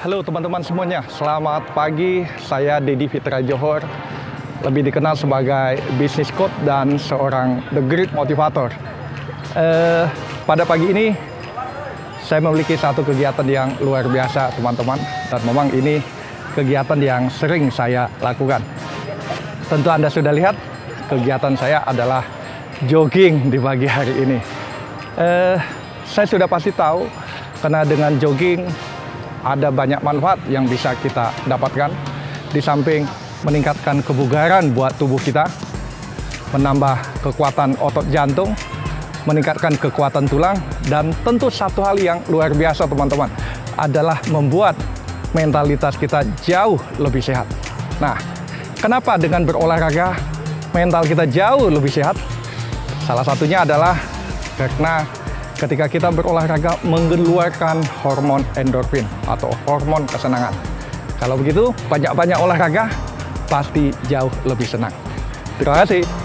Halo teman-teman semuanya, selamat pagi. Saya Deddy Fitra Johor, lebih dikenal sebagai business coach dan seorang The Great Motivator. Pada pagi ini, saya memiliki satu kegiatan yang luar biasa teman-teman. Dan memang ini kegiatan yang sering saya lakukan. Tentu Anda sudah lihat, kegiatan saya adalah jogging di pagi hari ini. Saya sudah pasti tahu, karena dengan jogging ada banyak manfaat yang bisa kita dapatkan. Di samping meningkatkan kebugaran buat tubuh kita, menambah kekuatan otot jantung, meningkatkan kekuatan tulang, dan tentu satu hal yang luar biasa teman-teman adalah membuat mentalitas kita jauh lebih sehat. Nah, kenapa dengan berolahraga mental kita jauh lebih sehat? Salah satunya adalah karena ketika kita berolahraga mengeluarkan hormon endorfin atau hormon kesenangan. Kalau begitu, banyak-banyak olahraga pasti jauh lebih senang. Terima kasih.